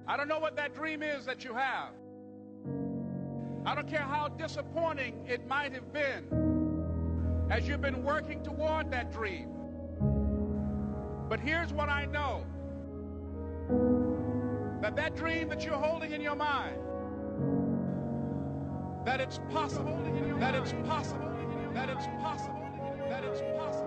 I don't know what that dream is that you have. I don't care how disappointing it might have been as you've been working toward that dream. But here's what I know. That dream that you're holding in your mind, that it's possible, that it's possible, that it's possible, that it's possible.